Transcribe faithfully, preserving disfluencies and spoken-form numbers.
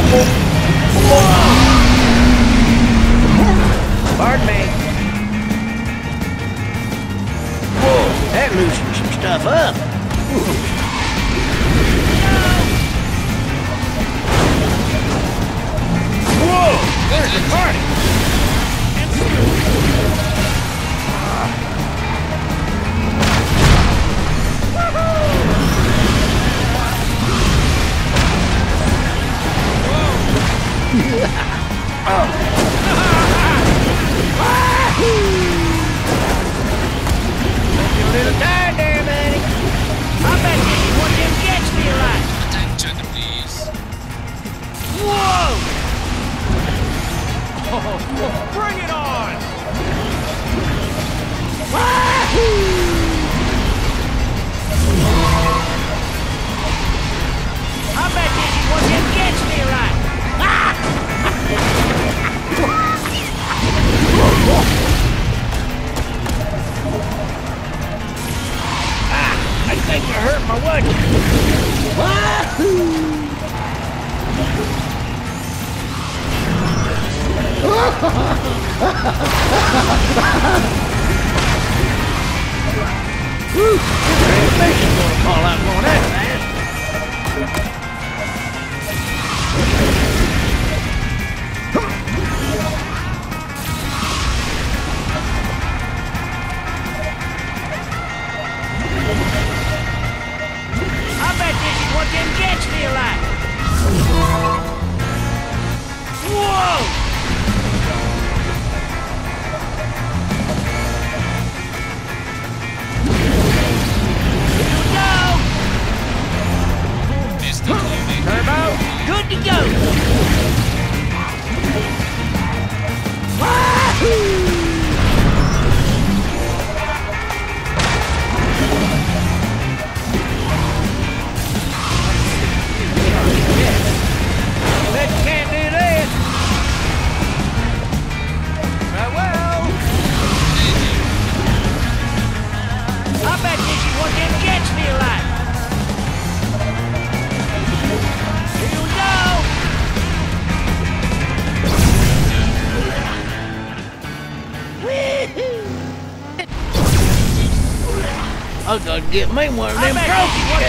Pardon me. Whoa, that loosened some stuff up. Whoa, there's the party. You're a little tired there, buddy. I bet you one of them gets me right. Attention, please. Whoa! Oh, bring it on! I bet you one of them gets me right. Ah, I think you hurt my wood. Wahoo! Transmission's gonna fall out going that fast. I bet this is what them jets feel like. Whoa! Mister Clooney. Turbo, good to go. Wahoo! Bet you can't do this. Right, well. I bet this is what them jets feel like. Here we go. Woo-hoo. I gotta get me one of them trophies.